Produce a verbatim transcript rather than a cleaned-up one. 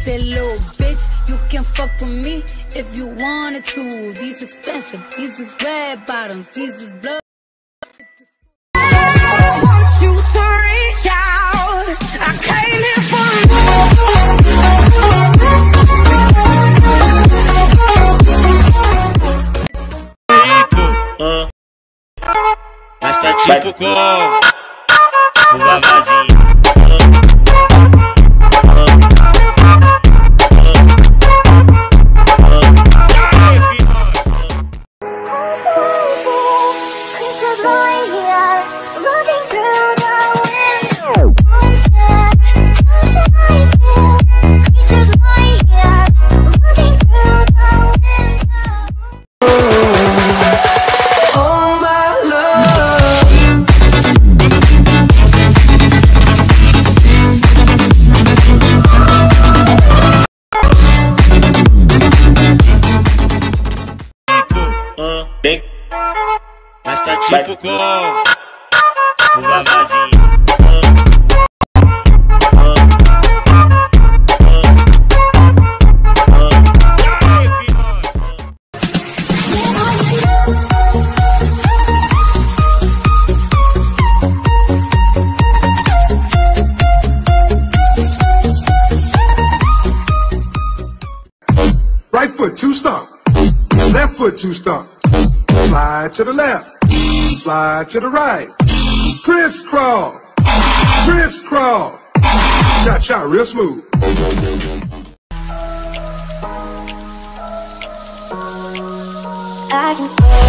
said, little bitch, you can fuck with me if you wanted to. These expensive, these is red bottoms, these is blood. I want you to reach out. I came here for uh, mas tá tipo com o vavazinho. Bem, mas tá tipo com o vavazinho. Right foot, two stomp. Left foot, two stomp. Slide to the left. Slide to the right. Crisscross. Crisscross. Cha-cha, real smooth. I can